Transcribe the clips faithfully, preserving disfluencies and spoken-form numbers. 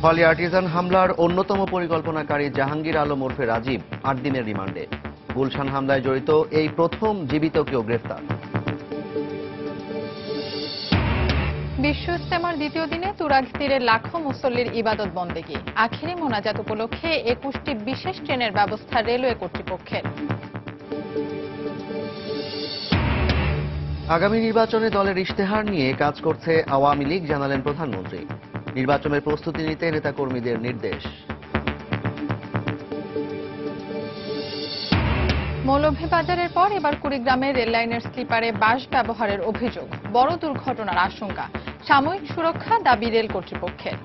Holey Artisan হামলার অন্যতম পরিকল্পনাকারী জাহাঙ্গীর আলম ওরফে রাজীব আট দিনের রিমান্ডে। গুলশান হামলায় জড়িত এই প্রথম জীবিত কেউ গ্রেফতার। বিশ্ব ইজতেমার দ্বিতীয় দিনে তুরাগ তীরে লাখো মুসল্লির ইবাদত বন্দেগী। আখেরি মোনাজাত উপলক্ষে একুশটি বিশেষ ট্রেনের ব্যবস্থা রেলওয়ে কর্তৃপক্ষের। আগামী নির্বাচনে দলের ইশতেহার নিয়ে কাজ করছে আওয়ামী লীগ, জানালেন প্রধানমন্ত্রী। নির্বাচনের প্রস্তুতি নিতে নেতাকর্মীদের নির্দেশ। মৌলভীবাজারের পর এবার কুড়িগ্রামের রেললাইনের স্লিপারে বাস ব্যবহারের অভিযোগ, বড় দুর্ঘটনার আশঙ্কা। সাময়িক সুরক্ষা দাবি রেল কর্তৃপক্ষের।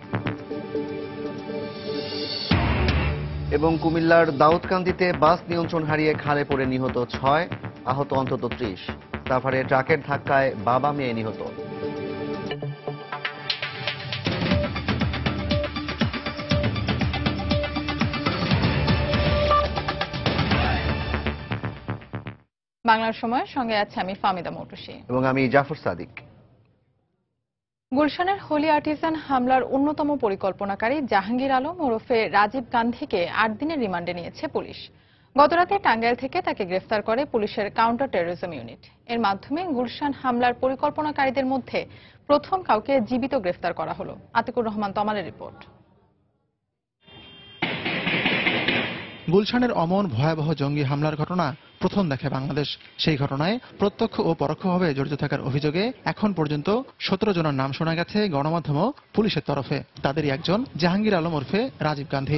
এবং কুমিল্লার দাউদকান্দিতে বাস নিয়ন্ত্রণ হারিয়ে খালে পড়ে নিহত ছয়, আহত অন্তত ত্রিশ। সাফারে ট্রাকের ধাক্কায় বাবা মেয়ে নিহত। বাংলার সময়ের সঙ্গে আছে আমি ফামিদা মৌটুসী এবং আমি জাফর সাদিক। গুলশানের হলি আর্টিজান হামলার অন্যতম পরিকল্পনাকারী জাহাঙ্গীর আলম ওরফে রাজীব গান্ধীকে আট দিনের রিমান্ডে নিয়েছে পুলিশ। গতরাতে টাঙ্গাইল থেকে তাকে গ্রেফতার করে পুলিশের কাউন্টার টেরোরিজম ইউনিট। এর মাধ্যমে গুলশান হামলার পরিকল্পনাকারীদের মধ্যে প্রথম কাউকে জীবিত গ্রেফতার করা হলো। আতিকুর রহমান তমালের রিপোর্ট। গুলশানের অমন ভয়াবহ জঙ্গি হামলার ঘটনা প্রথম দেখে বাংলাদেশ। সেই ঘটনায় প্রত্যক্ষ ও পরোক্ষভাবে জড়িত থাকার অভিযোগে এখন পর্যন্ত সতেরো জনের নাম শোনা গেছে গণমাধ্যম ও পুলিশের তরফে। তাদেরই একজন জাহাঙ্গীর আলম ওরফে রাজীব গান্ধী।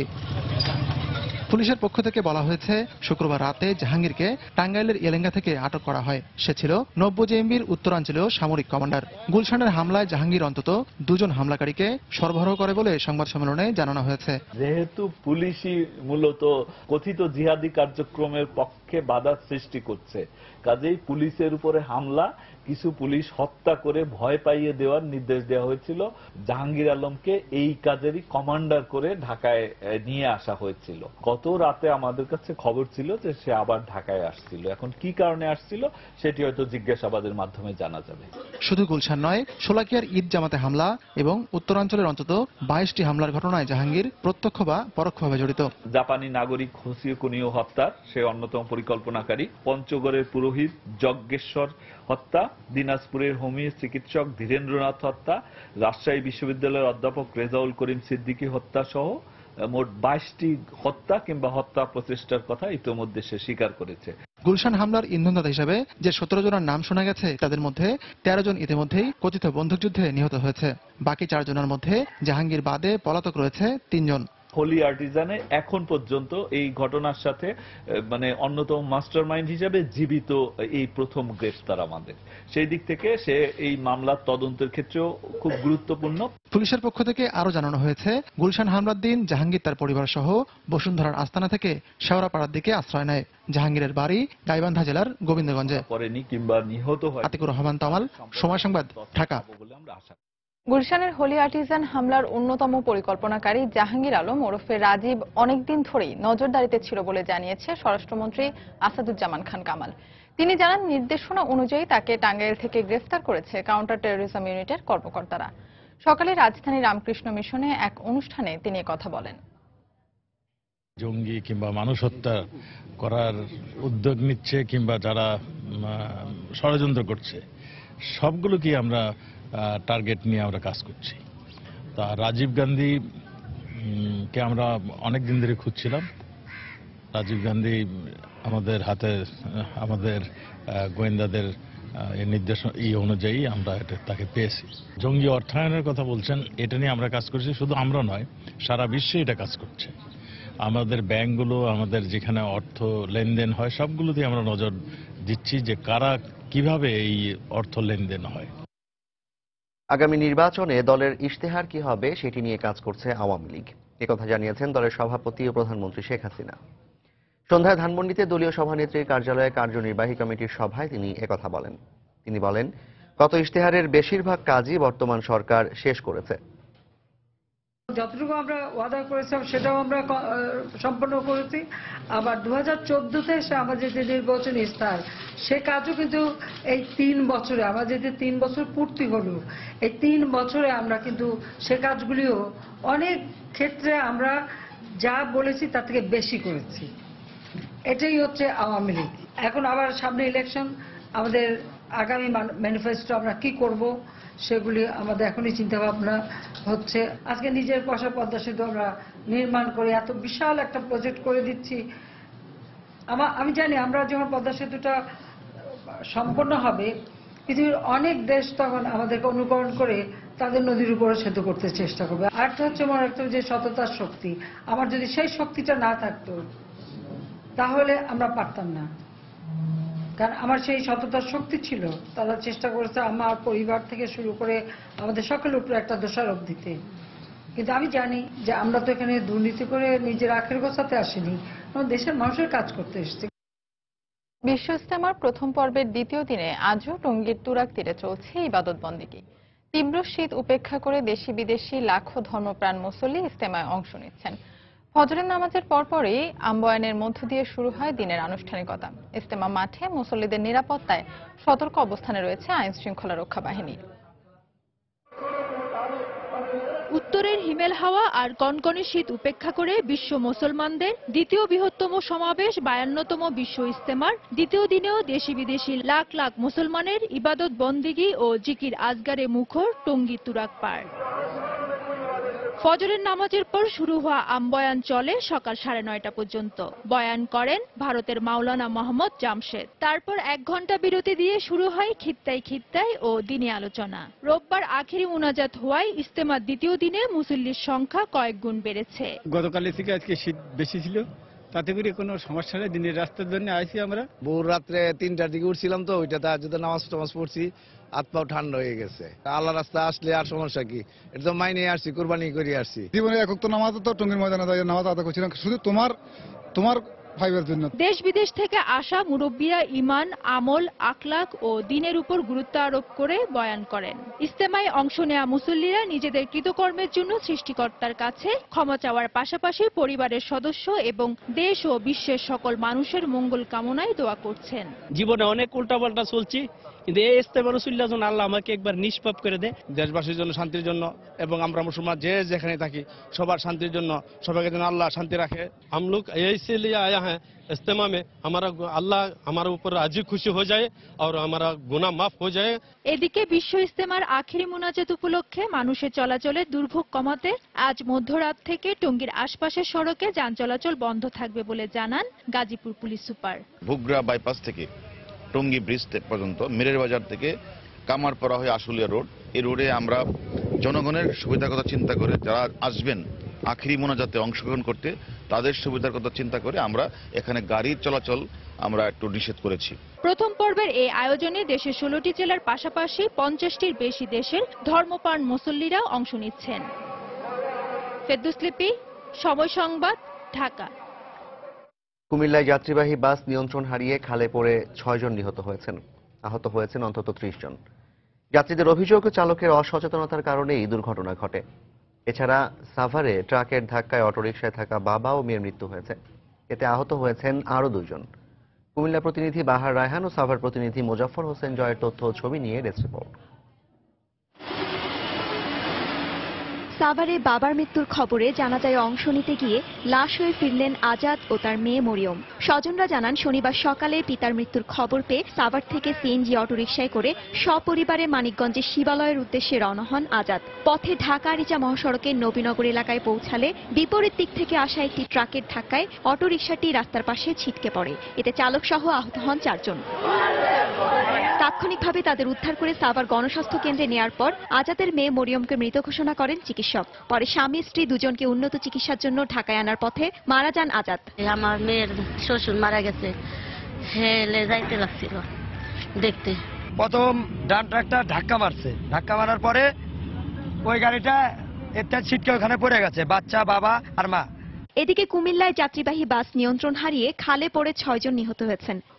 পুলিশের পক্ষ থেকে বলা হয়েছে, শুক্রবার রাতে জাহাঙ্গীরকে টাঙ্গাইলের এলেঙ্গা থেকে আটক করা হয়। সে ছিল নব্য জেএমবির উত্তরাঞ্চলীয় সামরিক কমান্ডার। গুলশানের হামলায় জাহাঙ্গীর অন্তত দুজন হামলাকারীকে সরবরাহ করে বলে সংবাদ সম্মেলনে জানানো হয়েছে। যেহেতু পুলিশই মূলত কথিত জিহাদি কার্যক্রমের পক্ষে বাধা সৃষ্টি করছে, কাজেই পুলিশের উপরে হামলা, কিছু পুলিশ হত্যা করে ভয় পাইয়ে দেওয়ার নির্দেশ দেওয়া হয়েছিল। জাহাঙ্গীর আলমকে এই কাজেরই কমান্ডার করে ঢাকায় নিয়ে আসা হয়েছিল। গত রাতে আমাদের কাছে খবর ছিল যে সে আবার ঢাকায় আসছিল। এখন কি কারণে আসছিল সেটি হয়তো জিজ্ঞাসাবাদের মাধ্যমে জানা যাবে। শুধু গুলশান নয়, শোলাকিয়ার ঈদ জামাতে হামলা এবং উত্তরাঞ্চলের অন্তত বাইশটি হামলার ঘটনায় জাহাঙ্গীর প্রত্যক্ষ বা পরোক্ষভাবে জড়িত। জাপানি নাগরিক হোসিও কুনিও হত্যা সে অন্যতম পরিকল্পনাকারী। পঞ্চগড়ের পুরোহিত যজ্ঞেশ্বর হত্যা, দিনাজপুরের হোমিও চিকিৎসক ধীরেন্দ্রনাথ হত্যা, রাজশাহী বিশ্ববিদ্যালয়ের অধ্যাপক রেজাউল করিম সিদ্দিকী হত্যা সহ মোট বাইশটি হত্যা কিংবা হত্যা প্রচেষ্টার কথা ইতিমধ্যে সে স্বীকার করেছে। গুলশান হামলার ইন্ধনদাতা হিসেবে যে সতেরো জনের নাম শোনা গেছে, তাদের মধ্যে তেরো জন ইতিমধ্যেই কথিত বন্দুকযুদ্ধে নিহত হয়েছে। বাকি চার জনের মধ্যে জাহাঙ্গীর বাদে পলাতক রয়েছে তিনজন। হলি আর্টিজানে এখন পর্যন্ত এই ঘটনার সাথে মানে অন্যতম মাস্টার মাইন্ড হিসেবে জীবিত এই প্রথম গ্রেফতার আমাদের। সেই দিক থেকে সে এই মামলার তদন্তের ক্ষেত্রেও খুব গুরুত্বপূর্ণ। পুলিশের পক্ষ থেকে আরো জানানো হয়েছে, গুলশান হামলার দিন জাহাঙ্গীর তার পরিবার সহ বসুন্ধরার আস্তানা থেকে শেওড়াপাড়ার দিকে আশ্রয় নেয়। জাহাঙ্গীরের বাড়ি গাইবান্ধা জেলার গোবিন্দগঞ্জে। পরেনি কিংবা নিহত হয়। আতিকুর রহমান তমাল, সময় সংবাদ, ঢাকা। গুলশানের হলি আর্টিজান হামলার অন্যতম পরিকল্পনাকারী জাহাঙ্গীর আলম ওরফে রাজীব অনেকদিন ধরেই নজরদারিতে ছিল বলে জানিয়েছে স্বরাষ্ট্রমন্ত্রী আসাদুজ্জামান খান কামাল। তিনি জানান, নির্দেশনা অনুযায়ী তাকে টাঙ্গাইল থেকে গ্রেফতার করেছে কাউন্টার টেরোরিজম ইউনিটের কর্মকর্তারা। সকালে রাজধানী রামকৃষ্ণ মিশনে এক অনুষ্ঠানে তিনি কথা বলেন। জঙ্গি কিংবা মানুষ হত্যা করার উদ্যোগ নিচ্ছে কিংবা যারা ষড়যন্ত্র করছে, সবগুলোকে আমরা টার্গেট নিয়ে আমরা কাজ করছি। তা রাজীব গান্ধী কে আমরা অনেক দিন ধরে খুঁজছিলাম। রাজীব গান্ধী আমাদের হাতে, আমাদের গোয়েন্দাদের নির্দেশ এই অনুযায়ী আমরা এটা তাকে পেয়েছি। জঙ্গি অর্থায়নের কথা বলছেন, এটা নিয়ে আমরা কাজ করছি। শুধু আমরা নয়, সারা বিশ্বে এটা কাজ করছে। আমাদের ব্যাংকগুলো, আমাদের যেখানে অর্থ লেনদেন হয়, সবগুলোতে আমরা নজর দিচ্ছি যে কারা কিভাবে এই অর্থ লেনদেন হয়। আগামী নির্বাচনে দলের ইশতেহার কি হবে সেটি নিয়ে কাজ করছে আওয়ামী লীগ, একথা জানিয়েছেন দলের সভাপতি ও প্রধানমন্ত্রী শেখ হাসিনা। সন্ধ্যায় ধানমন্ডিতে দলীয় সভানেত্রীর কার্যালয়ে কার্যনির্বাহী কমিটির সভায় তিনি একথা বলেন। তিনি বলেন, গত ইশতেহারের বেশিরভাগ কাজই বর্তমান সরকার শেষ করেছে। যতটুকু আমরা ওয়াদা করেছিলাম সেটাও আমরা ক- আহ, সম্পন্ন করেছি। আবার দু হাজার চোদ্দতে এসে আমাদের যে নির্বাচনী ইস্তাহার সে কাজও কিন্তু এই তিন বছরে আমাদের যে তিন বছর পূর্তি হলো এই তিন বছরে আমরা কিন্তু সে কাজগুলিও অনেক ক্ষেত্রে আমরা যা বলেছি তার থেকে বেশি করেছি। এটাই হচ্ছে আওয়ামী লীগ। এখন আবার সামনে ইলেকশন, আমাদের আগামী ম্যানিফেস্টো আমরা কি করব সেগুলি আমাদের এখনই চিন্তা ভাবনা হচ্ছে। আজকে নিজের পয়সা পদ্মা সেতু আমরা নির্মাণ করে এত বিশাল একটা প্রজেক্ট করে দিচ্ছি। আমার আমি জানি আমরা যখন পদ্মা সেতুটা সম্পন্ন হবে পৃথিবীর অনেক দেশ তখন আমাদেরকে অনুকরণ করে তাদের নদীর উপরে সেতু করতে চেষ্টা করবে। আরেকটা হচ্ছে মনে রাখতে হবে যে সততার শক্তি, আমার যদি সেই শক্তিটা না থাকতো তাহলে আমরা পারতাম না। কারণ আমার সেই সততার শক্তি ছিল, তারা চেষ্টা করেছে আমার পরিবার থেকে শুরু করে আমাদের সকলের উপরে একটা দোষারোপ দিতে। কিন্তু আমি জানি যে আমরা তো এখানে দুর্নীতি করে নিজের আখের গোছাতে আসিনি, আমরা দেশের মানুষের কাজ করতে এসেছি। বিশ্ব ইজতেমার প্রথম পর্বের দ্বিতীয় দিনে আজও টঙ্গীর তুরাগ তীরে চলছে ইবাদত বন্দেগী। তীব্র শীত উপেক্ষা করে দেশি বিদেশি লাখো ধর্মপ্রাণ মুসল্লি ইজতেমায় অংশ নিচ্ছেন। ফজরের নামাজের পরপরই আম্বয়ানের মধ্য দিয়ে শুরু হয় দিনের আনুষ্ঠানিকতা। ইজতেমা মাঠে মুসল্লিদের নিরাপত্তায় সতর্ক অবস্থানে রয়েছে আইন শৃঙ্খলা রক্ষা বাহিনী। উত্তরের হিমেল হাওয়া আর কনকনে শীত উপেক্ষা করে বিশ্ব মুসলমানদের দ্বিতীয় বৃহত্তম সমাবেশ বায়ান্নতম বিশ্ব ইজতেমার দ্বিতীয় দিনেও দেশি বিদেশি লাখ লাখ মুসলমানের ইবাদত বন্দেগী ও জিকির আজগারে মুখর টঙ্গী তুরাগ পাড়। ফজরের নামাজের পর শুরু হওয়া আমবয়ান চলে সকাল সাড়ে নয়টা পর্যন্ত। বয়ান করেন ভারতের মাওলানা মোহাম্মদ জামশেদ। তারপর এক ঘন্টা বিরতি দিয়ে শুরু হয় খিত্তায় খিত্তায় ও দিনী আলোচনা। রোববার আখেরি মুনাজাত হওয়ায় ইজতেমার দ্বিতীয় দিনে মুসল্লির সংখ্যা কয়েক গুণ বেড়েছে। গতকালের থেকে আজকে শীত বেশি ছিল, তাতে করে কোনো সমস্যা নেই। দিনের রাস্তার জন্য আইছি আমরা। ভোর রাত্রে তিনটার দিকে উঠছিলাম, তো ওইটা তাহাজ্জুদের নামাজ টামাজ পড়ছি, হাত পাও ঠান্ডা হয়ে গেছে। আল্লাহ রাস্তা আসলে আর সমস্যা কি, এটা তো মাইনে আসছি, কোরবানি করে আসছি। জীবনে একক তো নামাজ তো টঙ্গীর ময়দানে দাঁড়িয়ে নামাজ আদা করছিলাম শুধু তোমার তোমার ভাইবের জন্য। দেশ বিদেশ থেকে আসা মুরব্বিয়া ইমান, আমল, আখলাক ও দ্বীনের উপর গুরুত্ব আরোপ করে বয়ান করেন। ইজতেমায় অংশ নেওয়া মুসল্লিরা নিজেদের কৃতকর্মের জন্য সৃষ্টিকর্তার কাছে ক্ষমা চাওয়ার পাশাপাশি পরিবারের সদস্য এবং দেশ ও বিশ্বের সকল মানুষের মঙ্গল কামনায় দোয়া করছেন। জীবনে অনেক উল্টাপাল্টা চলছি, কিন্তু এই ইজতেমা রসুল্লাহ যেন আল্লাহ আমাকে একবার নিষ্পাপ করে দেয়। দেশবাসীর জন্য, শান্তির জন্য, এবং আমরা মুসলমান যে যেখানে থাকি সবার শান্তির জন্য, সবাইকে যেন আল্লাহ শান্তি রাখে। हम लोग इसीलिए आया है इज्तिमा में, हमारा अल्लाह हमारे ऊपर राजी खुशी हो जाए और हमारा गुनाह माफ हो जाए। এদিকে বিশ্ব ইজতেমার আখেরি মুনাজাত উপলক্ষে মানুষের চলাচলের দুর্ভোগ কমাতে আজ মধ্যরাত থেকে টঙ্গীর আশপাশের সড়কে যান চলাচল বন্ধ থাকবে বলে জানান Gazipur police super. Bhugra bypass থেকে টঙ্গী ব্রিজ পর্যন্ত, মিরের বাজার থেকে কামারপাড়া হয়ে আশুলিয়া রোড, এই রোডে আমরা জনগণের সুবিধার কথা চিন্তা করে যারা আসবেন আখেরি মোনাজাতে অংশগ্রহণ করতে তাদের সুবিধার কথা চিন্তা করে আমরা এখানে গাড়ির চলাচল আমরা একটু নিষেধ করেছি। প্রথম পর্বের এই আয়োজনে দেশের ষোলোটি জেলার পাশাপাশি পঞ্চাশটির বেশি দেশের ধর্মপ্রাণ মুসল্লিরা অংশ নিচ্ছেন। ফেরদৌস লিপি, সময় সংবাদ, ঢাকা। কুমিল্লায় যাত্রীবাহী বাস নিয়ন্ত্রণ হারিয়ে খালে পড়ে ছয়জন নিহত হয়েছেন, আহত হয়েছেন অন্তত ত্রিশ জন। যাত্রীদের অভিযোগ চালকের অসচেতনতার কারণেই এই দুর্ঘটনা ঘটে। এছাড়া সাভারে ট্রাকের ধাক্কায় অটোরিকশায় থাকা বাবা ও মেয়ের মৃত্যু হয়েছে, এতে আহত হয়েছেন আরও দুজন। কুমিল্লা প্রতিনিধি বাহার রায়হান ও সাভার প্রতিনিধি মোজাফফর হোসেন জয়ের তথ্য ও ছবি নিয়ে ডেস্ক রিপোর্ট। সাভারে বাবার মৃত্যুর খবরে জানাজায় অংশ নিতে গিয়ে লাশ হয়ে ফিরলেন আজাদ ও তার মেয়ে মরিয়ম। স্বজনরা জানান শনিবার সকালে পিতার মৃত্যুর খবর পেয়ে সাভার থেকে সিএনজি অটোরিকশায় করে সপরিবারে মানিকগঞ্জের শিবালয়ের উদ্দেশ্যে রওনা হন আজাদ। পথে ঢাকা আরিচা মহাসড়কের নবীনগর এলাকায় পৌঁছালে বিপরীত দিক থেকে আসা একটি ট্রাকের ধাক্কায় অটোরিকশাটি রাস্তার পাশে ছিটকে পড়ে, এতে চালক সহ আহত হন চারজন। তাৎক্ষণিকভাবে তাদের উদ্ধার করে সাভার গণস্বাস্থ্য কেন্দ্রে নেয়ার পর আজাদের মেয়ে মরিয়মকে মৃত ঘোষণা করেন চিকিৎসক। পরে স্বামী স্ত্রী দুজনকে উন্নত চিকিৎসার জন্য ঢাকায় আনার পথে মারা যান আজাদ। আমার মেয়ের শ্বশুর মারা গেছে, হেলে যাইতে লাগছিল দেখতে। প্রথম ডান ট্রাকটা ধাক্কা মারছে, ধাক্কা মারার পরে ওই গাড়িটা একটা ছিটকে ওখানে পড়ে গেছে, বাচ্চা, বাবা আর মা। এদিকে কুমিল্লায় যাত্রীবাহী বাস নিয়ন্ত্রণ হারিয়ে খালে পড়ে ছয়জন নিহত হয়েছেন।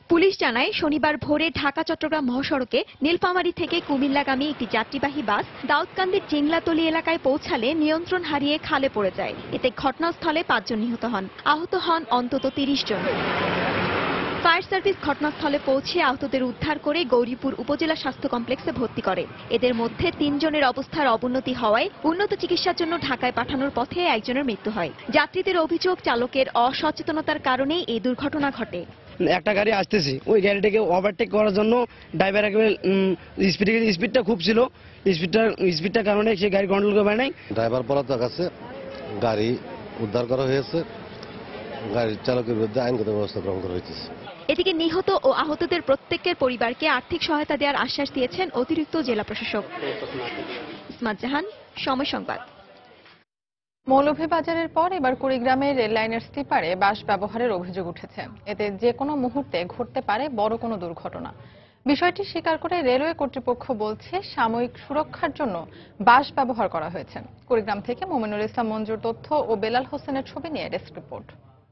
পুলিশ জানায় শনিবার ভোরে ঢাকা চট্টগ্রাম মহাসড়কে নীলফামারী থেকে কুমিল্লাগামী একটি যাত্রীবাহী বাস দাউদকান্দির জিংলাতলী এলাকায় পৌঁছালে নিয়ন্ত্রণ হারিয়ে খালে পড়ে যায়। এতে ঘটনাস্থলে পাঁচজন নিহত হন, আহত হন অন্তত তিরিশ জন। ফায়ার সার্ভিস ঘটনাস্থলে পৌঁছে আহতদের উদ্ধার করে গৌরীপুর উপজেলা স্বাস্থ্য কমপ্লেক্সে ভর্তি করে। এদের মধ্যে তিনজনের অবস্থার অবনতি হওয়ায় উন্নত চিকিৎসার জন্য ঢাকায় পাঠানোর পথে একজনের মৃত্যু হয়। যাত্রীদের অভিযোগ, চালকের অসচেতনতার কারণেই এই দুর্ঘটনা ঘটে। একটা গাড়ি আসতেছে, ওই গাড়িটাকে ওভারটেক করার জন্য ড্রাইভার একেবারে স্পিড স্পিডটা খুব ছিল, স্পিডটা স্পিডটার কারণে সে গাড়ি কন্ট্রোল করতে পারে নাই। ড্রাইভার পলাতক আছে, গাড়ি উদ্ধার করা হয়েছে, গাড়ির চালকের বিরুদ্ধে আইনগত ব্যবস্থা গ্রহণ করা হয়েছে। এদিকে নিহত ও আহতদের প্রত্যেকের পরিবারকে আর্থিক সহায়তা দেওয়ার আশ্বাস দিয়েছেন অতিরিক্ত জেলা প্রশাসক। ইসমাত জাহান, সময় সংবাদ। মৌলভীবাজারের পর এবার কুড়িগ্রামে রেল লাইনের স্লিপারে বাস ব্যবহারের অভিযোগ উঠেছে। এতে যে কোনো মুহূর্তে ঘটতে পারে বড় কোনো দুর্ঘটনা। বিষয়টি স্বীকার করে রেলওয়ে কর্তৃপক্ষ বলছে সাময়িক সুরক্ষার জন্য বাস ব্যবহার করা হয়েছে। কুড়িগ্রাম থেকে মোমিনুল ইসলাম মঞ্জুর তথ্য ও বেলাল হোসেনের ছবি নিয়ে ডেস্ক রিপোর্ট।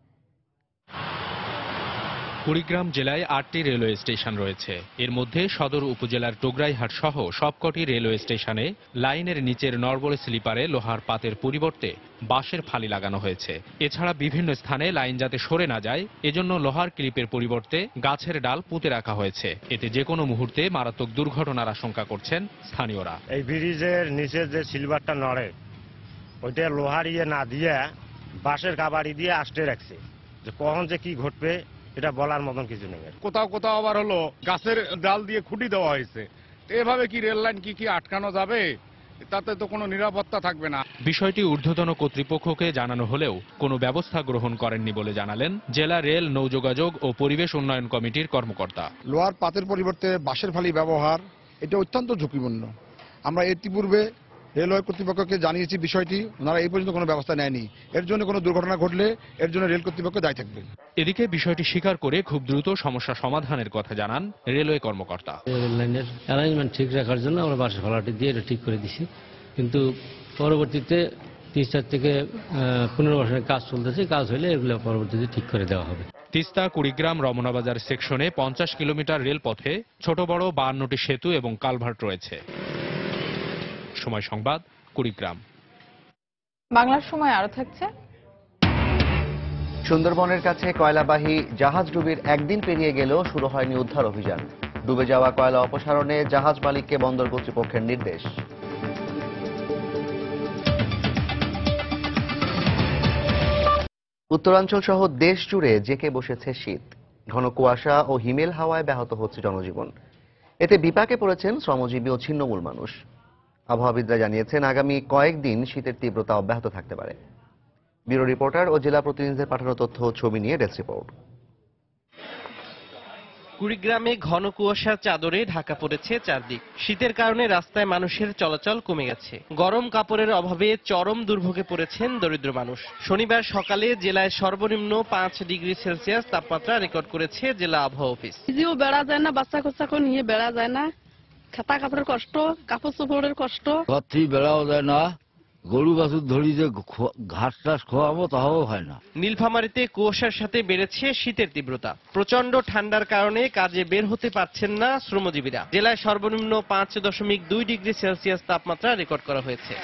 কুড়িগ্রাম জেলায় আটটি রেলওয়ে স্টেশন রয়েছে। এর মধ্যে সদর উপজেলার টোগরাইহাট সহ সবকটি রেলওয়ে স্টেশনে লাইনের নিচের নরবরে স্লিপারে লোহার পাতের পরিবর্তে বাঁশের ফালি লাগানো হয়েছে। এছাড়া বিভিন্ন স্থানে লাইন যাতে সরে না যায় এজন্য লোহার ক্লিপের পরিবর্তে গাছের ডাল পুঁতে রাখা হয়েছে। এতে যে কোনো মুহূর্তে মারাত্মক দুর্ঘটনার আশঙ্কা করছেন স্থানীয়রা। এই ব্রিজের নিচে যে সিলভারটা নড়ে ওইটা লোহার ইয়ে না দিয়ে বাঁশের কাবাড়ি দিয়ে আষ্টে রাখছে, যে কখন যে কি ঘটবে এটা বলার মতন কিছু নেই। কোথাও কোথাও আবার হলো গাছের ডাল দিয়ে খুঁটি দেওয়া হয়েছে। এভাবে কি রেল লাইন কি কি আটকানো যাবে? তাতে তো কোনো নিরাপত্তা থাকবে না। বিষয়টি ঊর্ধ্বতন কর্তৃপক্ষকে জানানো হলেও কোনো ব্যবস্থা গ্রহণ করেননি বলে জানালেন জেলা রেল নৌযোগাযোগ ও পরিবেশ উন্নয়ন কমিটির কর্মকর্তা। লোহার পাতের পরিবর্তে বাঁশের ফালি ব্যবহার এটা অত্যন্ত ঝুঁকিপূর্ণ। আমরা ইতিপূর্বে রেলওয়ে কর্তৃপক্ষকে জানিয়েছি বিষয়টি, ওনারা এই পর্যন্ত কোনো ব্যবস্থা নেয়নি। এর জন্য কোনো দুর্ঘটনা ঘটলে এর জন্য রেল কর্তৃপক্ষ দায়ী থাকবে। এদিকে বিষয়টি স্বীকার করে খুব দ্রুত সমস্যা সমাধানের কথা জানান রেলওয়ে কর্মকর্তা। রেল লাইনের অ্যারেঞ্জমেন্ট ঠিক রাখার জন্য আমরা বাঁশের ফালাটি দিয়ে এটা ঠিক করে দিছি, কিন্তু পরবর্তীতে তিন চার থেকে পনেরো বছরের কাজ চলতেছে, কাজ হলে এগুলো পরবর্তীতে ঠিক করে দেওয়া হবে। তিস্তা কুড়িগ্রাম রমনাবাজার সেকশনে পঞ্চাশ কিলোমিটার রেলপথে ছোট বড় বায়ান্নটি সেতু এবং কালভার্ট রয়েছে। সময় সংবাদ, কুড়িগ্রাম। বাংলার সময় আরো থাকছে। সুন্দরবনের কাছে কয়লাবাহী জাহাজ ডুবির একদিন পেরিয়ে গেলেও শুরু হয়নি উদ্ধার অভিযান। ডুবে যাওয়া কয়লা অপসারণে জাহাজ মালিককে বন্দর কর্তৃপক্ষের নির্দেশ। উত্তরাঞ্চল সহ দেশ জুড়ে জেঁকে বসেছে শীত। ঘন কুয়াশা ও হিমেল হাওয়ায় ব্যাহত হচ্ছে জনজীবন। এতে বিপাকে পড়েছেন শ্রমজীবী ও ছিন্নমূল মানুষ। আবহাওয়াবিদরা জানিয়েছেন আগামী কয়েকদিন শীতের তীব্রতা অব্যাহত থাকতে পারে। ব্যুরো রিপোর্টার ও জেলা প্রতিনিধিদের পাঠানো তথ্য ও ছবি নিয়ে ডেস্ক রিপোর্ট। কুড়িগ্রামে ঘন কুয়াশার চাদরে ঢাকা পড়েছে চারদিক। শীতের কারণে রাস্তায় মানুষের চলাচল কমে গেছে। গরম কাপড়ের অভাবে চরম দুর্ভোগে পড়েছেন দরিদ্র মানুষ। শনিবার সকালে জেলায় সর্বনিম্ন পাঁচ ডিগ্রি সেলসিয়াস তাপমাত্রা রেকর্ড করেছে জেলা আবহাওয়া অফিস। নিজেও বেড়া যায় না, বাচ্চা কাচ্চাকে নিয়ে বেড়া যায় না, খাতা কাপড়ের কষ্ট, কাপড় চোপড়ের কষ্ট, ঘর থেকে বেড়াও যায় না, গরু বাছুর ধরি যে ঘাস টাস খোয়াবো তাও হয় না। নীলফামারীতে কুয়াশার সাথে বেড়েছে শীতের তীব্রতা। প্রচন্ড ঠান্ডার কারণে কাজে বের হতে পারছেন না শ্রমজীবীরা। জেলায় সর্বনিম্ন পাঁচ দশমিক দুই ডিগ্রি সেলসিয়াস তাপমাত্রা রেকর্ড করা হয়েছে।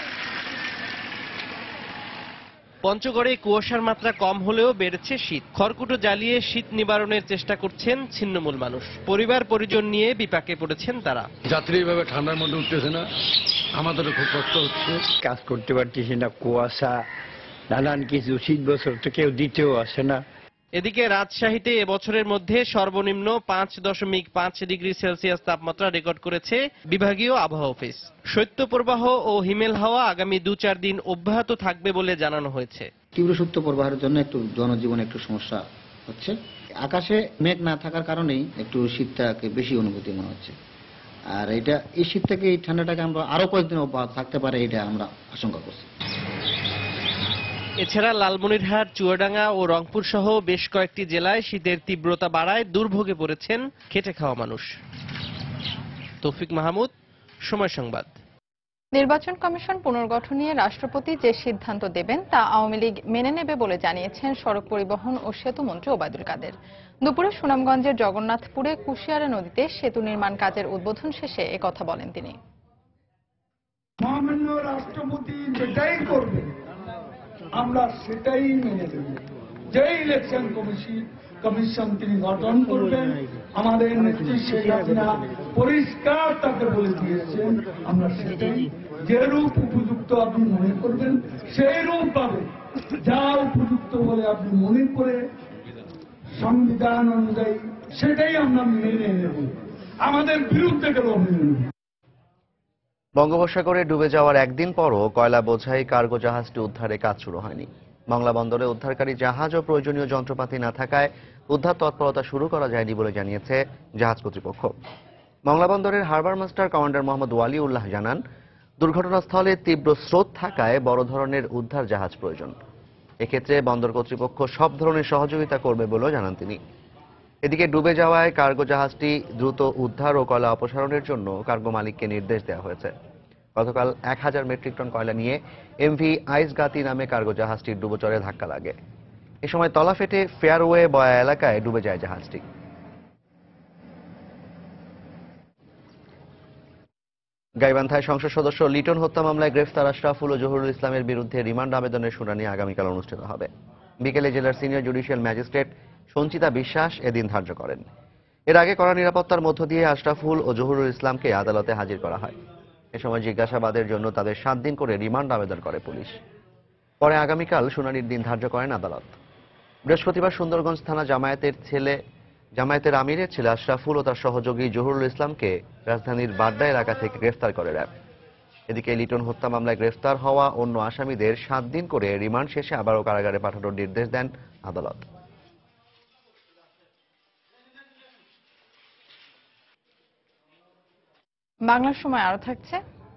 পঞ্চগড়ে কুয়াশার মাত্রা কম হলেও বেড়েছে শীত। খড়কুটো জ্বালিয়ে শীত নিবারণের চেষ্টা করছেন ছিন্নমূল মানুষ। পরিবার পরিজন নিয়ে বিপাকে পড়েছেন তারা। যাত্রী এভাবে ঠান্ডার মধ্যে উঠতেছে না, আমাদেরও খুব কষ্ট হচ্ছে। কাজ করতে পারতেছি না, কুয়াশা নানান কিছু, শীত বছর তো কেউ দিতেও আসে না। এদিকে রাজশাহীতে এবছরের মধ্যে সর্বনিম্ন পাঁচ দশমিক পাঁচ ডিগ্রি সেলসিয়াস তাপমাত্রা রেকর্ড করেছে বিভাগীয় আবহাওয়া অফিস। শৈত্যপ্রবাহ ও হিমেল হাওয়া আগামী দু চার দিন অব্যাহত থাকবে বলে জানানো হয়েছে। তীব্র শৈত্যপ্রবাহের জন্য একটু জনজীবনে একটু সমস্যা হচ্ছে। আকাশে মেঘ না থাকার কারণেই একটু শীতটাকে বেশি অনুভূতি মনে হচ্ছে। আর এটা এই শীত থেকে এই ঠান্ডাটাকে আমরা আরো কয়েকদিন অব্যাহত থাকতে পারে এটা আমরা আশঙ্কা করছি। এছাড়া লালমনিরহাট, চুয়াডাঙ্গা ও রংপুর সহ বেশ কয়েকটি জেলায় শীতের তীব্রতা বাড়ায় দুর্ভোগে পড়েছেন খেটে খাওয়া মানুষ। তৌফিক মাহমুদ, সময় সংবাদ। নির্বাচন কমিশন পুনর্গঠন নিয়ে রাষ্ট্রপতি যে সিদ্ধান্ত দেবেন তা আওয়ামী লীগ মেনে নেবে বলে জানিয়েছেন সড়ক পরিবহন ও সেতু মন্ত্রী ওবায়দুল কাদের। দুপুরে সুনামগঞ্জের জগন্নাথপুরে কুশিয়ারা নদীতে সেতু নির্মাণ কাজের উদ্বোধন শেষে একথা বলেন তিনি। মহামান্য রাষ্ট্রপতি যেটাই করবে আমরা সেটাই মেনে দেব। যে ইলেকশন কমিশন কমিশন তিনি গঠন করবেন, আমাদের নেত্রী শেখ হাসিনা পরিষ্কার তাকে বলে দিয়েছেন আমরা সেটাই, যে রূপ উপযুক্ত আপনি মনে করবেন সেই রূপ পাবেন। যা উপযুক্ত বলে আপনি মনে করে সংবিধান অনুযায়ী সেটাই আমরা মেনে নেব, আমাদের বিরুদ্ধে কেউ মেনে নেব। বঙ্গোপসাগরে ডুবে যাওয়ার একদিন পরও কয়লা বোঝাই কার্গো জাহাজটি উদ্ধারে কাজ শুরু হয়নি। মংলা বন্দরে উদ্ধারকারী জাহাজ ও প্রয়োজনীয় যন্ত্রপাতি না থাকায় উদ্ধার তৎপরতা শুরু করা যায়নি বলে জানিয়েছে জাহাজ কর্তৃপক্ষ। মংলা বন্দরের harbour master commander Mohammad Wali Ullah জানান, দুর্ঘটনাস্থলে তীব্র স্রোত থাকায় বড় ধরনের উদ্ধার জাহাজ প্রয়োজন। এক্ষেত্রে বন্দর কর্তৃপক্ষ সব ধরনের সহযোগিতা করবে বলেও জানান তিনি। এদিকে ডুবে যাওয়ায় কার্গো জাহাজটি দ্রুত উদ্ধার ও কয়লা অপসারণের জন্য কার্গো মালিককে নির্দেশ দেওয়া হয়েছে। গতকাল এক হাজার মেট্রিক টন কয়লা নিয়ে এমভি আইসগাতি নামে কার্গো জাহাজটির ডুবোচরে ধাক্কা লাগে। এ সময় তলা ফেটে ফেয়ারওয়ে বয়া এলাকায় ডুবে যায় জাহাজটি। গাইবান্ধায় সংসদ সদস্য লিটন হত্যা মামলায় গ্রেফতার আশরাফুল ও জহুরুল ইসলামের বিরুদ্ধে রিমান্ড আবেদনের শুনানি আগামীকাল অনুষ্ঠিত হবে। বিকেলে জেলার সিনিয়র জুডিশিয়াল ম্যাজিস্ট্রেট সঞ্চিতা বিশ্বাস এদিন ধার্য করেন। এর আগে কড়া নিরাপত্তার মধ্য দিয়ে আশরাফুল ও জহুরুল ইসলামকে আদালতে হাজির করা হয়। এ সময় জিজ্ঞাসাবাদের জন্য তাদের সাত দিন করে রিমান্ড আবেদন করে পুলিশ। পরে আগামীকাল শুনানির দিন ধার্য করেন আদালত। বৃহস্পতিবার সুন্দরগঞ্জ থানা জামায়াতের ছেলে জামায়াতের আমিরের ছেলে আশরাফুল ও তার সহযোগী জহুরুল ইসলামকে রাজধানীর বাড্ডা এলাকা থেকে গ্রেফতার করে র্যাব। এদিকে লিটন হত্যা মামলায় গ্রেফতার হওয়া অন্য আসামিদের সাত দিন করে রিমান্ড শেষে আবারও কারাগারে পাঠানোর নির্দেশ দেন আদালত। বাংলার সময় আরো থাকছে।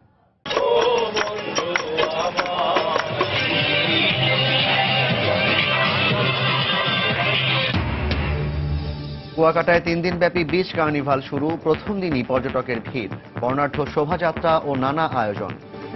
কুয়াকাটায় তিন দিনব্যাপী বিচ কার্নিভাল শুরু। প্রথম দিনই পর্যটকের ভিড়, বর্ণাঢ্য শোভাযাত্রা ও নানা আয়োজন।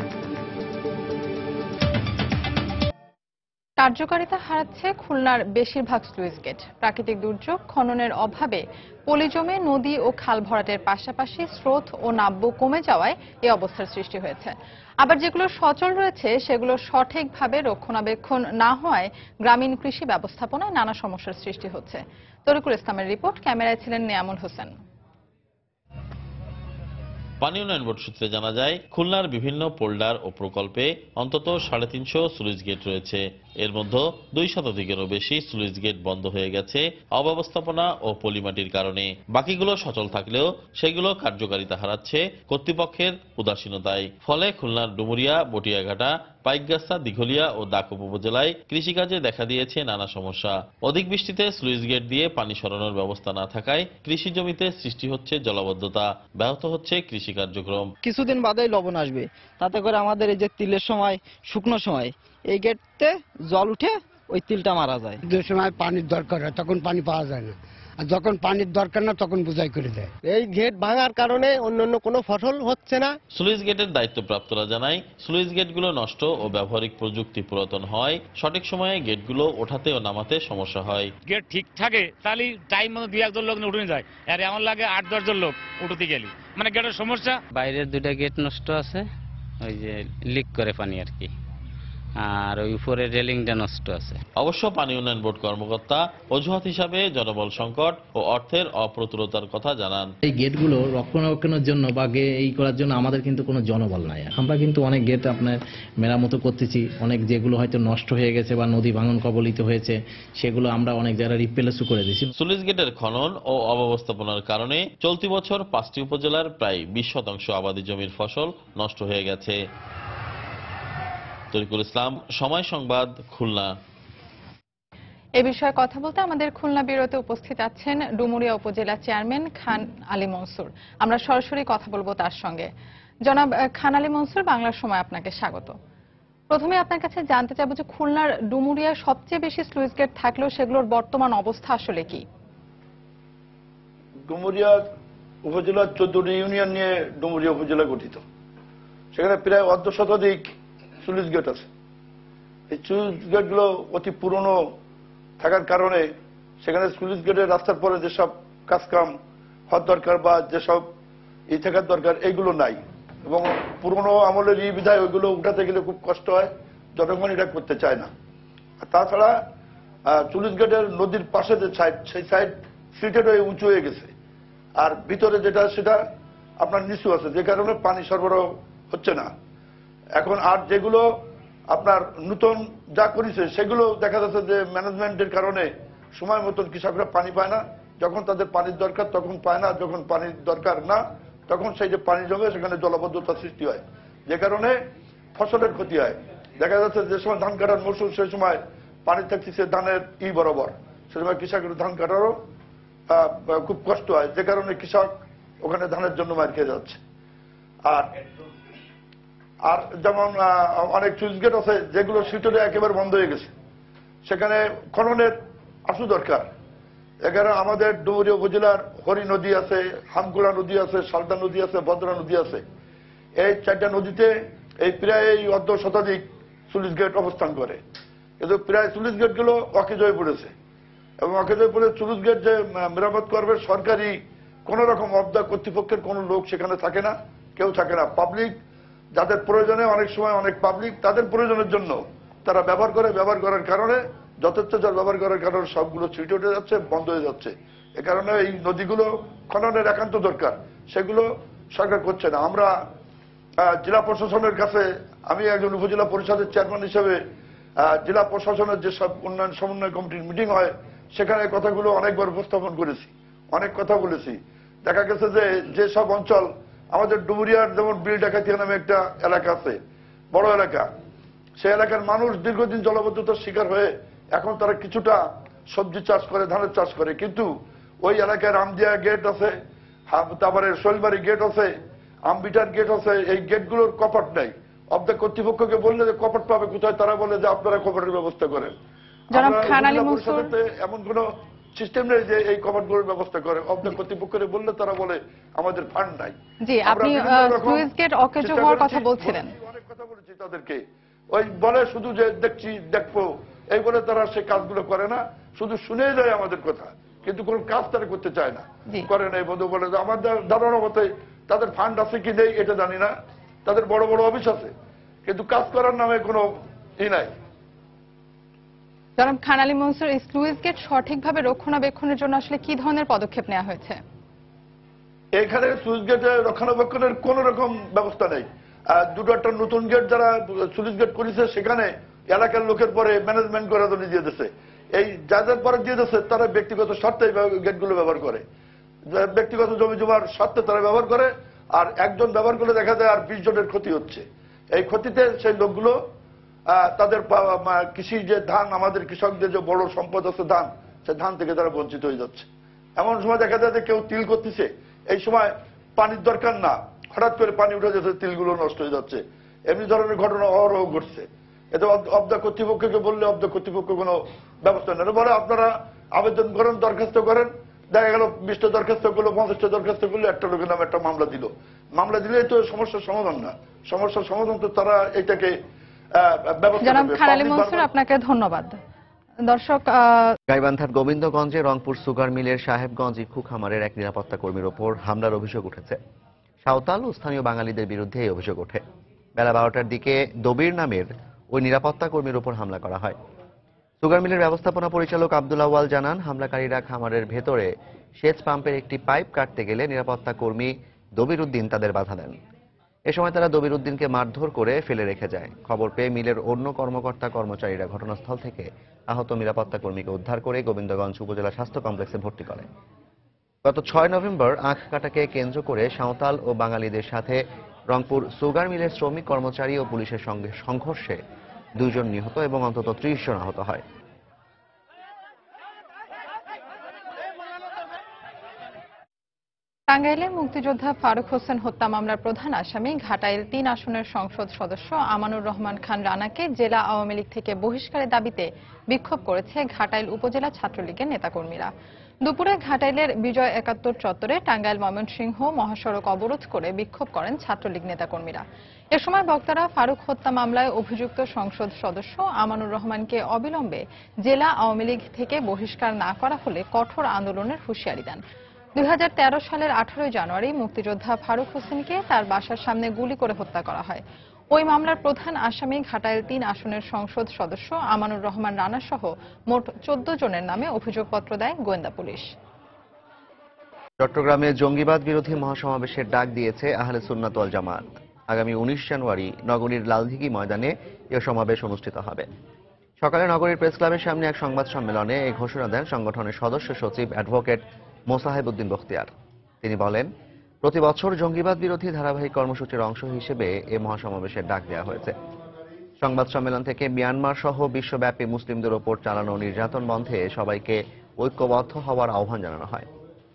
কার্যকারিতা হারাচ্ছে খুলনার বেশিরভাগ স্লুইস গেট। প্রাকৃতিক দুর্যোগ, খননের অভাবে পলি জমে নদী ও খাল ভরাটের পাশাপাশি স্রোত ও নাব্য কমে যাওয়ায় এই অবস্থার সৃষ্টি হয়েছে। আবার যেগুলো সচল রয়েছে সেগুলো সঠিকভাবে রক্ষণাবেক্ষণ না হওয়ায় গ্রামীণ কৃষি ব্যবস্থাপনায় নানা সমস্যার সৃষ্টি হচ্ছে। তরিকুল ইসলামের রিপোর্ট, ক্যামেরায় ছিলেন নিয়ামুল হোসেন। পানি উন্নয়ন বোর্ড সূত্রে জানা যায়, খুলনার বিভিন্ন পোল্ডার ও প্রকল্পে অন্তত সাড়ে তিনশো স্লুইস গেট রয়েছে। এর মধ্যে দুই শতাধিকেরও বেশি স্লুইস গেট বন্ধ হয়ে গেছে অব্যবস্থাপনা ও পলিমাটির কারণে। বাকিগুলো সচল থাকলেও সেগুলো কার্যকারিতা হারাচ্ছে কর্তৃপক্ষের উদাসীনতায়। ফলে খুলনার ডুমুরিয়া, বটিয়াঘাটা, পাইকগাছা, দিঘলিয়া ও দাকুব উপজেলায় কৃষিকাজে দেখা দিয়েছে নানা সমস্যা। অধিক বৃষ্টিতে স্লুইস গেট দিয়ে পানি সরানোর ব্যবস্থা না থাকায় কৃষি জমিতে সৃষ্টি হচ্ছে জলাবদ্ধতা, ব্যাহত হচ্ছে কৃষি কার্যক্রম। কিছুদিন বাদেই লবণ আসবে, তাতে করে আমাদের এই যে তিলের সময়, শুকনো সময় এই গেটতে জল উঠে ওই তিলটা মারা যায়। যে সময় পানির দরকার হয় তখন পানি পাওয়া যায় না, আর যখন পানির দরকার না তখন বোঝাই করে দেয়। এই গেট ভাঙার কারণে অন্যান্য কোনো ফসল হচ্ছে না। স্লুইস গেটের দায়িত্বপ্রাপ্তরা জানায়, স্লুইস গেটগুলো নষ্ট ও ব্যবহারিক প্রযুক্তি পুরাতন হয়, সঠিক সময়ে গেটগুলো ওঠাতে ও নামাতে সমস্যা হয়। গেট ঠিক থাকে তাহলে টাইম মতো দুই একজন লোক উঠে যায়, আর এমন লাগে আট দশজন লোক উঠতে গেলি, মানে গেটের সমস্যা। বাইরের দুইটা গেট নষ্ট আছে, ওই যে লিক করে পানি আর কি, আর ওই উপরের রেলিংটা নষ্ট আছে। অবশ্য পানি উন্নয়ন বোর্ড কর্মকর্তা অজুহাত হিসাবে জনবল সংকট ও অর্থের অপ্রতুলতার কথা জানান। এই গেটগুলো রক্ষণাবেক্ষণের জন্য বা এই করার জন্য আমাদের কিন্তু কোনো জনবল নাই। আমরা কিন্তু অনেক গেট আপনার মেরামত করতেছি, অনেক যেগুলো হয়তো নষ্ট হয়ে গেছে বা নদী ভাঙন কবলিত হয়েছে সেগুলো আমরা অনেক জায়গায় রিপ্লেসও করে দিয়েছি। স্লুইস গেটের খনন ও অব্যবস্থাপনার কারণে চলতি বছর পাঁচটি উপজেলার প্রায় বিশ শতাংশ আবাদি জমির ফসল নষ্ট হয়ে গেছে। তরিকুল ইসলাম, সময় সংবাদ, খুলনা। এ বিষয়ে কথা বলতে আমাদের খুলনা ব্যুরোতে উপস্থিত আছেন ডুমুরিয়া উপজেলা চেয়ারম্যান খান আলী মনসুর। আমরা সরাসরি কথা বলবো তার সঙ্গে। জনাব খান আলী মনসুর, বাংলার সময় আপনাকে স্বাগত। প্রথমে আপনার কাছে জানতে চাইবো যে খুলনার ডুমুরিয়া সবচেয়ে বেশি স্লুইস গেট থাকলেও সেগুলোর বর্তমান অবস্থা আসলে কি? ডুমুরিয়া উপজেলার চোদ্দটি ইউনিয়ন নিয়ে ডুমুরিয়া উপজেলা গঠিত। সেখানে প্রায় অর্ধ শতাধিক স্লুইস গেট আছে। এই স্লুইস গেটগুলো অতি পুরনো থাকার কারণে সেখানে স্লুইস গেটের রাস্তার পরে যেসব কাজকাম হওয়ার দরকার বা যেসব ই থাকার দরকার এইগুলো নাই, এবং পুরনো আমলের ই বিধায় ওইগুলো উঠাতে গেলে খুব কষ্ট হয়, জনগণ এটা করতে চায় না। তাছাড়া স্লুইস গেটের নদীর পাশে যে সাইড, সেই সাইড সিটেড হয়ে উঁচু হয়ে গেছে, আর ভিতরে যেটা সেটা আপনার নিচু আছে, যে কারণে পানি সরবরাহ হচ্ছে না এখন। আর যেগুলো আপনার নতুন যা করেছে সেগুলো দেখা যাচ্ছে যে ম্যানেজমেন্টের কারণে সময় মতন কৃষকরা পানি পায় না, যখন তাদের পানির দরকার তখন পায় না, যখন পানির দরকার না তখন সেই যে পানি জমে সেখানে জলাবদ্ধতা সৃষ্টি হয়, যে কারণে ফসলের ক্ষতি হয়। দেখা যাচ্ছে যে সময় ধান কাটার মৌসুম সেই সময় পানি থাকতেছে ধানের ই বরাবর, সে সময় কৃষকের ধান কাটারও খুব কষ্ট হয়, যে কারণে কৃষক ওখানে ধানের জন্য মার খেয়ে যাচ্ছে। আর আর যেমন অনেক সুইচ গেট আছে যেগুলো সিটরে একেবারে বন্ধ হয়ে গেছে, সেখানে খননের আশু দরকার। এখানে আমাদের ডুমুরিয়া উপজেলার হরি নদী আছে, হামকুড়া নদী আছে, সালদা নদী আছে, ভদ্রা নদী আছে। এই চারটা নদীতে এই প্রায় এই অর্ধ শতাধিক সুইচ গেট অবস্থান করে, কিন্তু প্রায় সুইচ গেটগুলো অকেজ হয়ে পড়েছে, এবং অকেজ হয়ে পড়ে সুইচ গেট যে মেরামত করবে সরকারি কোন রকম অবদা কর্তৃপক্ষের কোন লোক সেখানে থাকে না, কেউ থাকে না। পাবলিক যাদের প্রয়োজনে, অনেক সময় অনেক পাবলিক তাদের প্রয়োজনের জন্য তারা ব্যবহার করে, ব্যবহার করার কারণে যথেচ্ছ জল ব্যবহার করার কারণে সবগুলো ছিটে উঠে যাচ্ছে, বন্ধ হয়ে যাচ্ছে। এ কারণে এই নদীগুলো খননের একান্ত দরকার, সেগুলো সরকার করছে না। আমরা জেলা প্রশাসনের কাছে, আমি একজন উপজেলা পরিষদের চেয়ারম্যান হিসেবে জেলা প্রশাসনের যেসব উন্নয়ন সমন্বয় কমিটির মিটিং হয় সেখানে কথাগুলো অনেকবার উপস্থাপন করেছি, অনেক কথা বলেছি। দেখা গেছে যে যেসব অঞ্চল আমাদের ডুমুরিয়ার যেমন বিল ডাকাতিয়া নামে একটা এলাকা আছে, বড় এলাকা, সেই এলাকার মানুষ দীর্ঘদিন জলাবদ্ধতার শিকার হয়ে এখন তারা কিছুটা সবজি চাষ করে, ধানের চাষ করে, কিন্তু ওই এলাকায় আমদিয়া গেট আছে, তারপরে শৈলবাড়ি গেট আছে, আমবিটার গেট আছে, এই গেটগুলোর কপাট নাই। অবদা কর্তৃপক্ষকে বললে যে কপাট পাবে কোথায়, তারা বলে যে আপনারা কপাটের ব্যবস্থা করেন। এমন কোন সিস্টেম নেই যে এই কপাটগুলোর ব্যবস্থা করে। অবদা কর্তৃপক্ষকে বললে তারা বলে আমাদের ফান্ড নাই। জি, আপনি সুইচ গেট অকেজ হওয়ার কথা বলছিলেন। অনেক কথা বলেছি তাদেরকে, ওই বলে শুধু যে দেখছি দেখবো এই বলে তারা সেই কাজগুলো করে না, শুধু শুনেই যায় আমাদের কথা, কিন্তু কোন কাজ তারা করতে চায় না, করে না। এই বন্ধু বলে আমাদের ধারণা মতে তাদের ফান্ড আছে কি নেই এটা জানি না, তাদের বড় বড় অফিস আছে, কিন্তু কাজ করার নামে কোনো ই নাই। জনাব খান আলী মনসুর, স্লুইস গেট সঠিকভাবে রক্ষণাবেক্ষণের জন্য আসলে কি ধরনের পদক্ষেপ নেওয়া হয়েছে? এখানে সুইচ গেটে রক্ষণাবেক্ষণের কোন রকম ব্যবস্থা নেই। দুটো একটা নতুন গেট যারা সুইচ গেট করেছে সেখানে এলাকার লোকের পরে ম্যানেজমেন্ট করে তো দিয়ে দিচ্ছে, এই যাদের পরে দিয়ে দিচ্ছে তারা ব্যক্তিগত স্বার্থে গেটগুলো ব্যবহার করে, ব্যক্তিগত জমি জমার স্বার্থে তারা ব্যবহার করে, আর একজন ব্যবহার করে দেখা যায় আর বিশ জনের ক্ষতি হচ্ছে। এই ক্ষতিতে সেই লোকগুলো তাদের কৃষি যে ধান, আমাদের কৃষকদের যে বড় সম্পদ আছে ধান, সে ধান থেকে তারা বঞ্চিত হয়ে যাচ্ছে। এমন সময় দেখা যায় যে কেউ তিল করতেছে, এই সময় পানির দরকার না, হঠাৎ করে পানি উঠে যাচ্ছে, তিলগুলো নষ্ট হয়ে যাচ্ছে। এমনি ধরনের ঘটনা অহরহ ঘটছে। এতে অবদা কর্তৃপক্ষকে বললে অবদা কর্তৃপক্ষ কোনো ব্যবস্থা নেই, বলে আপনারা আবেদন করেন, দরখাস্ত করেন। দেখা গেল বিশটা দরখাস্ত করলো, পঞ্চাশটা দরখাস্ত করলো, একটা লোকের নামে একটা মামলা দিল। মামলা দিলেই তো সমস্যার সমাধান না, সমস্যার সমাধান তো তারা এটাকে জনাব খান আলী মনসুর, আপনাকে ধন্যবাদ। দর্শক, গাইবান্ধার গোবিন্দগঞ্জে রংপুর সুগার মিলের সাহেবগঞ্জ ইক্ষু খামারের এক নিরাপত্তা কর্মীর ওপর হামলার অভিযোগ উঠেছে। সাঁওতাল ও স্থানীয় বাঙালিদের বিরুদ্ধে এই অভিযোগ ওঠে। বেলা বারোটার দিকে দবির নামের ওই নিরাপত্তা কর্মীর ওপর হামলা করা হয়। সুগার মিলের ব্যবস্থাপনা পরিচালক আব্দুল আওয়াল জানান, হামলাকারীরা খামারের ভেতরে সেচ পাম্পের একটি পাইপ কাটতে গেলে নিরাপত্তা কর্মী দবির উদ্দিন তাদের বাধা দেন। এ সময় তারা দবির উদ্দিনকে মারধর করে ফেলে রেখে যায়। খবর পেয়ে মিলের অন্য কর্মকর্তা কর্মচারীরা ঘটনাস্থল থেকে আহত নিরাপত্তা কর্মীকে উদ্ধার করে গোবিন্দগঞ্জ উপজেলা স্বাস্থ্য কমপ্লেক্সে ভর্তি করে। গত ছয় নভেম্বর আখ কাটাকে কেন্দ্র করে সাঁওতাল ও বাঙালিদের সাথে রংপুর সুগার মিলের শ্রমিক কর্মচারী ও পুলিশের সঙ্গে সংঘর্ষে দুইজন নিহত এবং অন্তত ত্রিশ জন আহত হয়। টাঙ্গাইলে মুক্তিযোদ্ধা ফারুক হোসেন হত্যা মামলার প্রধান আসামি ঘাটাইল তিন আসনের সংসদ সদস্য আমানুর রহমান খান রানাকে জেলা আওয়ামী লীগ থেকে বহিষ্কারের দাবিতে বিক্ষোভ করেছে ঘাটাইল উপজেলা ছাত্রলীগের নেতাকর্মীরা। দুপুরে ঘাটাইলের বিজয় একাত্তর চত্বরে টাঙ্গাইল ময়মনসিংহ মহাসড়ক অবরোধ করে বিক্ষোভ করেন ছাত্রলীগ নেতাকর্মীরা। এ সময় বক্তারা ফারুক হত্যা মামলায় অভিযুক্ত সংসদ সদস্য আমানুর রহমানকে অবিলম্বে জেলা আওয়ামী লীগ থেকে বহিষ্কার না করা হলে কঠোর আন্দোলনের হুঁশিয়ারি দেন। দুই হাজার তেরো সালের আঠারোই জানুয়ারি মুক্তিযোদ্ধা ফারুক হোসেনকে তার বাসার সামনে গুলি করে হত্যা করা হয়। ওই মামলার প্রধান আসামি ঘাটাইল তিন আসনের সংসদ সদস্য আমানুর রহমান রানা সহ মোট চোদ্দ জনের নামে অভিযোগপত্র দেয় গোয়েন্দা পুলিশ। চট্টগ্রামে জঙ্গিবাদ বিরোধী মহাসমাবেশের ডাক দিয়েছে আহলে সুন্নাত ওয়াল জামাত। আগামী উনিশ জানুয়ারি নগরীর লালদিঘি ময়দানে এ সমাবেশ অনুষ্ঠিত হবে। সকালে নগরীর প্রেস ক্লাবের সামনে এক সংবাদ সম্মেলনে এই ঘোষণা দেন সংগঠনের সদস্য সচিব অ্যাডভোকেট মোসাহেবউদ্দিন বখতিয়ার। তিনি বলেন, প্রতি বছর জঙ্গিবাদ বিরোধী ধারাবাহিক কর্মসূচির অংশ হিসেবে এ মহাসমাবেশের ডাক দেওয়া হয়েছে। সংবাদ সম্মেলন থেকে মিয়ানমার সহ বিশ্বব্যাপী মুসলিমদের ওপর চালানো নির্যাতন বন্ধে সবাইকে ঐক্যবদ্ধ হওয়ার আহ্বান জানানো হয়।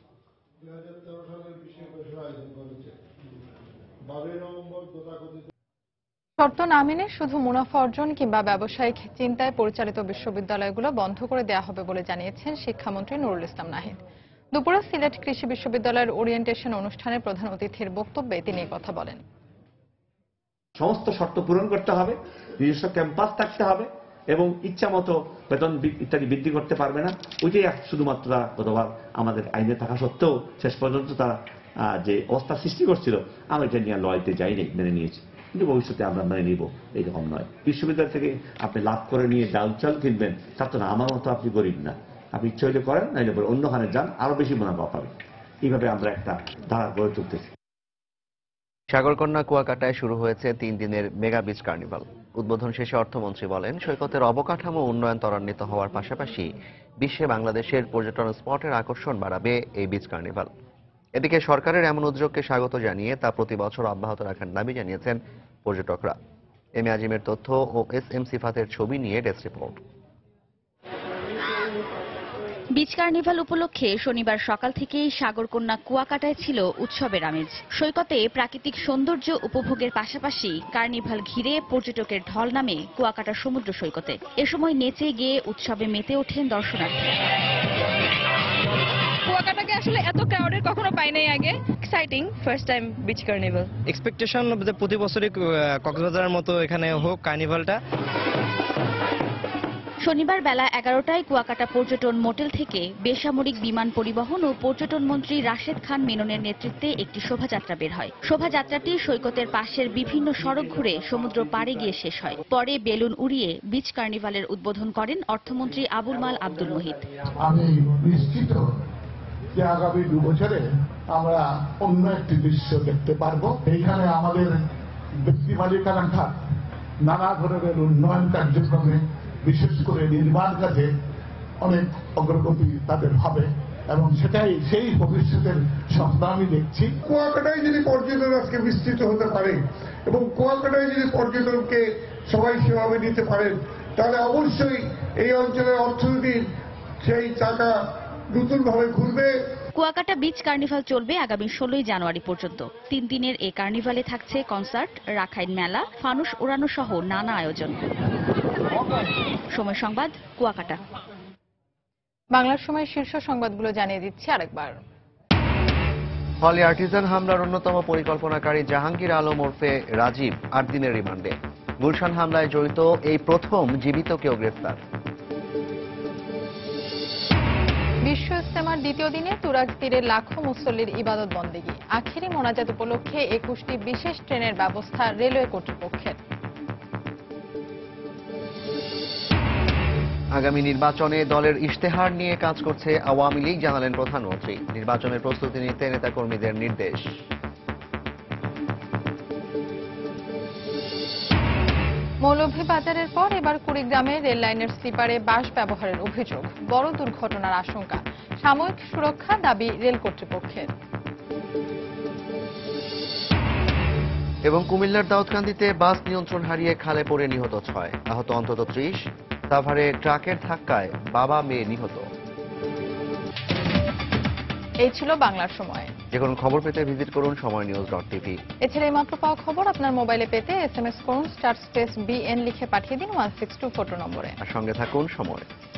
শর্ত না মেনে শুধু মুনাফা অর্জন কিংবা ব্যবসায়িক চিন্তায় পরিচালিত বিশ্ববিদ্যালয়গুলো বন্ধ করে দেওয়া হবে বলে জানিয়েছেন শিক্ষামন্ত্রী নুরুল ইসলাম নাহিদ। দুপুরে সিলেট কৃষি বিশ্ববিদ্যালয়ের ওরিয়েন্টেশন অনুষ্ঠানে প্রধান অতিথির বক্তব্যে তিনি এই কথা বলেন। সমস্ত শর্ত পূরণ করতে হবে, নিজস্ব ক্যাম্পাস থাকতে হবে এবং ইচ্ছা মতো বেতন ইত্যাদি বৃদ্ধি করতে পারবে না। ওইটাই শুধুমাত্র তারা গতবার আমাদের আইনে থাকা সত্ত্বেও শেষ পর্যন্ত তারা যে অবস্থা সৃষ্টি করছিল, আমরা এটা নিয়ে লড়াইতে যাইনি, মেনে নিয়েছি। কিন্তু ভবিষ্যতে আমরা মেনে নিব এইরকম নয়। বিশ্ববিদ্যালয় থেকে আপনি লাভ করে নিয়ে ডাল চাল কিনবেন, তার তো না আমার মতো আপনি গরিব না। আপনি ইচ্ছা হইলে করেন, নাইলে পরে অন্যখানে যান, আরো বেশি মুনাফা পাবেন। এইভাবে আমরা একটা ধারা গড়ে তুলতেছি। সাগরকন্যা কুয়াকাটায় শুরু হয়েছে তিন দিনের মেগা বিচ কার্নিভাল। উদ্বোধন শেষে অর্থমন্ত্রী বলেন, সৈকতের অবকাঠামো উন্নয়ন ত্বরান্বিত হওয়ার পাশাপাশি বিশ্বে বাংলাদেশের পর্যটন স্পটের আকর্ষণ বাড়াবে এই বিচ কার্নিভাল। এদিকে সরকারের এমন উদ্যোগকে স্বাগত জানিয়ে তা প্রতি বছর অব্যাহত রাখার দাবি জানিয়েছেন পর্যটকরা। এম এ আজিমের তথ্য ও এস এম সিফাতের ছবি নিয়ে ডেস্ক রিপোর্ট। বিচ কার্নিভাল উপলক্ষে শনিবার সকাল থেকেই সাগরকন্যা কুয়াকাটায় ছিল উৎসবের আমেজ। সৈকতে প্রাকৃতিক সৌন্দর্য উপভোগের পাশাপাশি কার্নিভাল ঘিরে পর্যটকের ঢল নামে কুয়াকাটা সমুদ্র সৈকতে। এ সময় নেচে গেয়ে উৎসবে মেতে ওঠেন দর্শনার্থীরা। কুয়াকাটাকে আসলে এত ক্রাউডেড কখনো পাই নাই আগে। Exciting, first time beach carnival. Expectation যে প্রতি বছরই কক্সবাজারের মতো এখানে হোক কার্নিভালটা। শনিবার বেলা এগারোটায় কুয়াকাটা পর্যটন মোটেল থেকে বেসামরিক বিমান পরিবহন ও পর্যটন মন্ত্রী রাশেদ খান মেননের নেতৃত্বে একটি শোভাযাত্রা বের হয়। শোভাযাত্রাটি সৈকতের পাশের বিভিন্ন সড়ক ঘুরে সমুদ্র পাড়ে গিয়ে শেষ হয়। পরে বেলুন উড়িয়ে বিচ কার্নিভালের উদ্বোধন করেন অর্থমন্ত্রী আবুল মাল আব্দুল মুহিত। আমি নিশ্চিত যে আগামী দু বছরে আমরা অন্য একটি দৃশ্য দেখতে পারবো। এইখানে আমাদের ব্যক্তি মালিকানা খাত নানা ধরনের উন্নয়ন কার্যক্রমে, বিশেষ করে নির্মাণ কাজে অনেক অগ্রগতি তাদের হবে এবং সেটাই সেই ভবিষ্যতের স্বপ্ন আমি দেখছি। কুয়াকাটায় যদি পর্যটন আজকে বিস্তৃত হতে পারে এবং কুয়াকাটায় যদি পর্যটনকে সবাই সেভাবে নিতে পারেন, তাহলে অবশ্যই এই অঞ্চলের অর্থনীতির সেই চাকা নতুনভাবে ঘুরবে। কুয়াকাটা বিচ কার্নিভাল চলবে আগামী ষোলোই জানুয়ারি পর্যন্ত। তিন দিনের এই কার্নিভালে থাকছে কনসার্ট, রাখাইন মেলা, ফানুস ওড়ানো সহ নানা আয়োজন। সময় সংবাদ, কুয়াকাটা। বাংলার সময় শীর্ষ সংবাদগুলো জানিয়ে দিচ্ছি আরেকবার। হলি আর্টিজান হামলার অন্যতম পরিকল্পনাকারী জাহাঙ্গীর আলম ওরফে রাজীব আট দিনের রিমান্ডে। গুলশান হামলায় জড়িত এই প্রথম জীবিত কেউ গ্রেফতার। বিশ্ব ইজতেমার দ্বিতীয় দিনে তুরাগ তীরে লাখো মুসল্লির ইবাদত বন্দেগী। আখেরি মোনাজাত উপলক্ষে একুশটি বিশেষ ট্রেনের ব্যবস্থা রেলওয়ে কর্তৃপক্ষের। আগামী নির্বাচনে দলের ইশতেহার নিয়ে কাজ করছে আওয়ামী লীগ, জানালেন প্রধানমন্ত্রী। নির্বাচনের প্রস্তুতি নিতে নেতাকর্মীদের নির্দেশ। মৌলভীবাজারের পর এবার কুড়িগ্রামে রেল লাইনের স্লিপারে বাস ব্যবহারের অভিযোগ, বড় দুর্ঘটনার আশঙ্কা। সাময়িক সুরক্ষা দাবি রেল কর্তৃপক্ষের। এবং কুমিল্লার দাউদকান্দিতে বাস নিয়ন্ত্রণ হারিয়ে খালে পড়ে নিহত ছয়, আহত অন্তত ত্রিশ। সাভারে ট্রাকের ধাক্কায় বাবা মেয়ে নিহত। এই ছিল বাংলার সময়। যে কোনো খবর পেতে ভিজিট করুন সময় নিউজ ডট টিভি। এছাড়া এই মাত্র পাওয়া খবর আপনার মোবাইলে পেতে এস এম এস করুন স্টার স্পেস বিএন লিখে পাঠিয়ে দিন ওয়ান সিক্স টু ফোর নম্বরে। আর সঙ্গে থাকুন সময়।